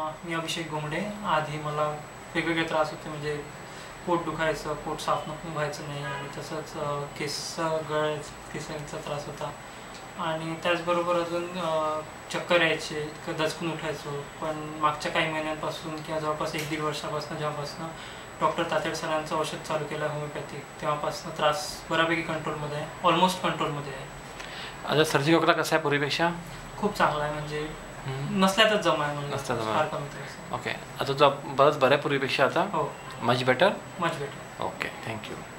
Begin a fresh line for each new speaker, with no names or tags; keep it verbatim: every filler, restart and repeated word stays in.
मी अभिषेक घोंगडे. आधी मला वेगवेगळे त्रास होते, म्हणजे पोट दुखायचं, पोट साफ नको व्हायचं नाही, आणि तसंच केस गळ केसांचा त्रास होता, आणि त्याचबरोबर अजून चक्कर यायचे, दचकून उठायचो. पण मागच्या काही महिन्यांपासून किंवा जवळपास एक दीड वर्षापासून जेव्हापासून डॉक्टर तातेड सरांचं औषध चालू केलं होमिओपॅथिक, तेव्हापासून त्रास बऱ्यापैकी कंट्रोलमध्ये आहे, ऑलमोस्ट कंट्रोलमध्ये आहे.
आता सर्दी खोकला कसा आहे पूर्वीपेक्षा?
खूप चांगला आहे, म्हणजे नसल्यातच जमा आहे, म्हणजे
नसल्या जमा.
फार कमी त्रास.
ओके, आता तुझा बरंच बरं आहे पूर्वीपेक्षा आता?
हो,
much better.
Much better.
Okay, thank you.